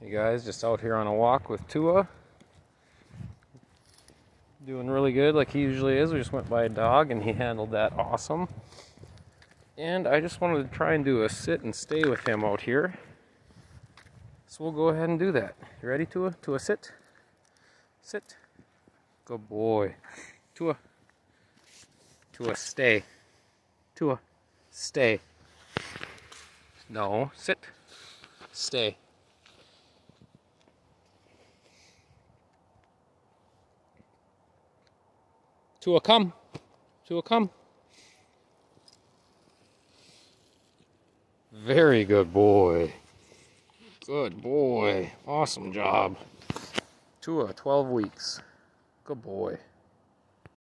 Hey guys, just out here on a walk with Tua. Doing really good like he usually is. We just went by a dog and he handled that awesome. And I just wanted to try and do a sit and stay with him out here. So we'll go ahead and do that. You ready, Tua? Tua, sit. Sit. Good boy. Tua. Tua, stay. Tua, stay. No, sit. Stay. Tua, come. Tua, come. Very good boy. Good boy. Awesome job. Tua, 12 weeks. Good boy.